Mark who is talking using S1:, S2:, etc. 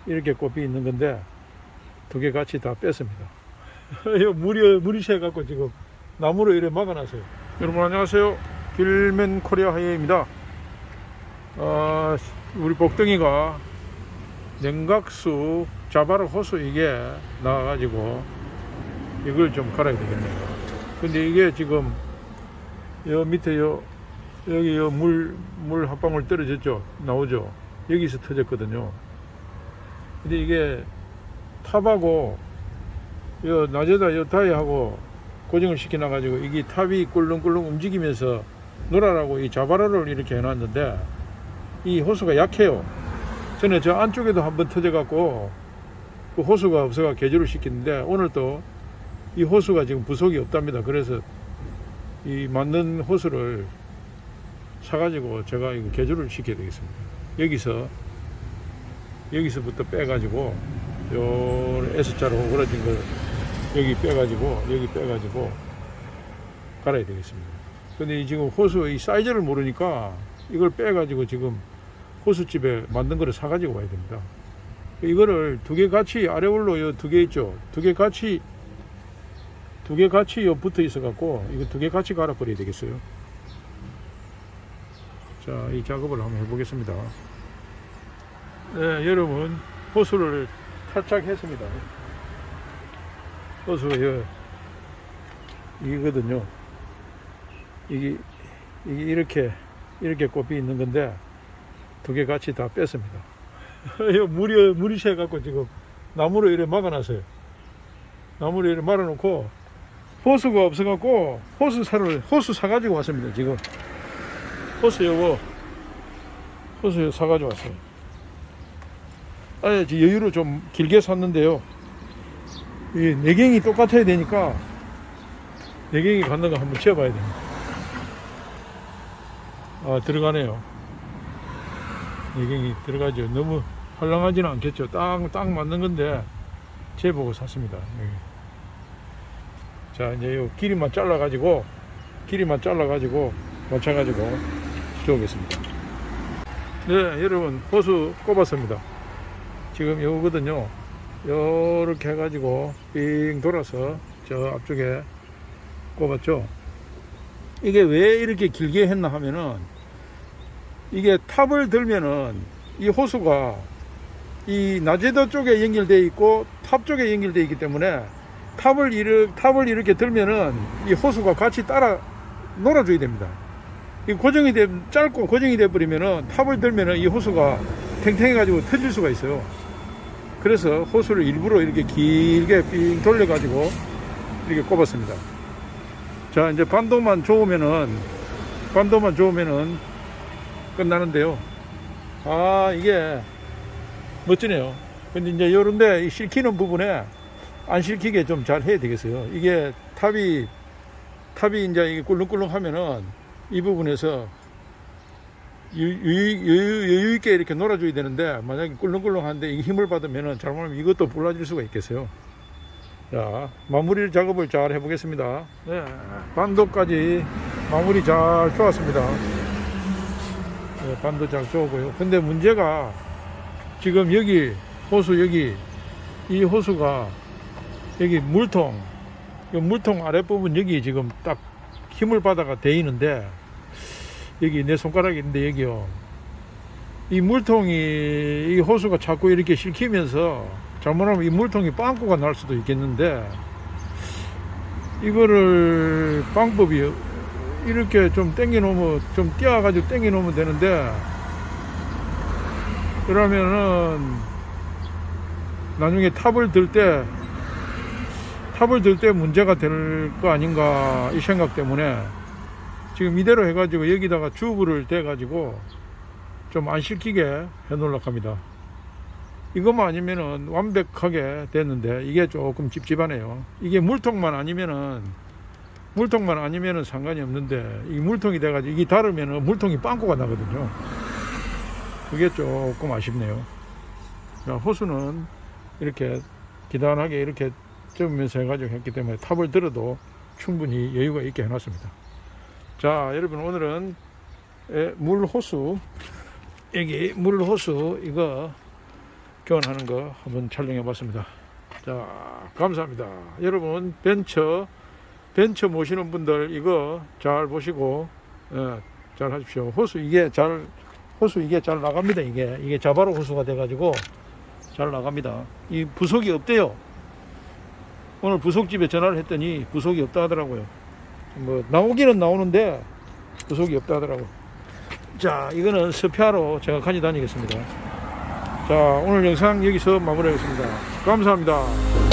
S1: 이렇게 꽃이 있는 건데 두 개 같이 다 뺐습니다. 물이 새갖고 지금 나무로 이렇게 막아놨어요. 여러분 안녕하세요. 길맨 코리아 하이웨이입니다. 우리 복덩이가 냉각수 자바라 호수 이게 나와가지고 이걸 좀 갈아야 되겠네요. 근데 이게 지금 여 밑에 여기 물 한 방울 떨어졌죠. 나오죠. 여기서 터졌거든요. 근데 이게 탑하고 요 낮에다 요 다이하고 고정을 시켜 놔가지고 이게 탑이 꿀렁꿀렁 움직이면서 놀아라고 이 자바라를 이렇게 해놨는데 이 호수가 약해요. 전에 저 안쪽에도 한번 터져갖고 그 호수가 없어가 개조를 시켰는데 오늘 또 이 호수가 지금 부속이 없답니다. 그래서 이 맞는 호수를 사가지고 제가 이거 개조를 시켜야 되겠습니다. 여기서부터 빼가지고 요 S자로 오그라진 걸 여기 빼가지고 갈아야 되겠습니다. 근데 지금 호수 이 사이즈를 모르니까 이걸 빼가지고 지금 호수집에 만든 거를 사가지고 와야 됩니다. 이거를 두 개 같이 아래올로 요 두 개 있죠. 두 개 같이 요 붙어 있어 갖고 이거 두 개 같이 갈아 버려야 되겠어요. 자, 이 작업을 한번 해보겠습니다. 네, 여러분 호수를 탈착했습니다. 호수가 이거거든요. 이게 이렇게 꽃이 있는 건데 두 개 같이 다 뺐습니다. 물이 새갖고 지금 나무로 이렇게 막아놨어요. 나무로 이렇게 말아놓고 호수가 없어갖고 호수 사가지고 왔습니다. 지금 호수 사가지고 왔어요. 아예 여유로 좀 길게 샀는데요. 이 내경이 똑같아야 되니까 내경이 갖는 거 한번 재봐야 됩니다. 들어가네요. 내경이 들어가죠. 너무 활랑하지는 않겠죠. 딱 맞는 건데 재보고 샀습니다. 여기. 자, 이제 요 길이만 잘라가지고 맞춰가지고 주우겠습니다. 네, 여러분 호수 꼽았습니다. 지금 요거거든요. 요렇게 해가지고 빙 돌아서 저 앞쪽에 꼽았죠. 이게 왜 이렇게 길게 했나 하면은 이게 탑을 들면은 이 호수가 이 나제도 쪽에 연결되어 있고 탑 쪽에 연결되어 있기 때문에 탑을 이렇게 들면은 이 호수가 같이 따라 놀아줘야 됩니다. 이 짧고 고정이 돼 버리면은 탑을 들면은 이 호수가 탱탱해 가지고 터질 수가 있어요. 그래서 호수를 일부러 이렇게 길게 삥 돌려 가지고 이렇게 꼽았습니다. 자, 이제 반도만 좋으면은 끝나는데요. 이게 멋지네요. 근데 이제 요런데 실키는 부분에 안 실키게 좀 잘 해야 되겠어요. 이게 탑이 이제 이게 꿀렁꿀렁 하면은 이 부분에서 여유 있게 이렇게 놀아줘야 되는데 만약에 꿀렁꿀렁한데 이게 힘을 받으면은 잘못하면 이것도 불라질 수가 있겠어요. 자, 마무리 작업을 잘 해보겠습니다. 네, 반도까지 마무리 잘 좋았습니다. 네, 반도 잘 좋고요. 근데 문제가 지금 여기 호수 이 호수가 여기 물통 아랫부분 여기 지금 딱 힘을 받아가 돼 있는데 여기 내 손가락이 있는데 여기요. 이 물통이 이 호수가 자꾸 이렇게 실키면서 잘못하면 이 물통이 빵꾸가 날 수도 있겠는데 이거를 방법이 이렇게 좀 당겨 놓으면 좀 띄어가지고 당겨 놓으면 되는데 그러면은 나중에 탑을 들 때 문제가 될 거 아닌가 이 생각 때문에 지금 이대로 해가지고 여기다가 튜브를 대가지고 좀 안 실키게 해 놓으려고 합니다. 이것만 아니면은 완벽하게 됐는데 이게 조금 찝찝하네요. 이게 물통만 아니면은 상관이 없는데 이 물통이 돼가지고 이게 닳으면은 물통이 빵꾸가 나거든요. 그게 조금 아쉽네요. 호수는 이렇게 기단하게 이렇게 접으면서 해가지고 했기 때문에 탑을 들어도 충분히 여유가 있게 해놨습니다. 자, 여러분 오늘은 물호수 이거 교환하는 거 한번 촬영해 봤습니다. 자, 감사합니다. 여러분, 벤처 모시는 분들 이거 잘 보시고 잘 하십시오. 호수 이게 잘 나갑니다. 이게 자바로 호수가 돼 가지고 잘 나갑니다. 이 부속이 없대요. 오늘 부속집에 전화를 했더니 부속이 없다 하더라고요. 뭐 나오기는 나오는데 부속이 없다 하더라고요. 자, 이거는 스페아로 제가 가져다니겠습니다. 자, 오늘 영상 여기서 마무리하겠습니다. 감사합니다.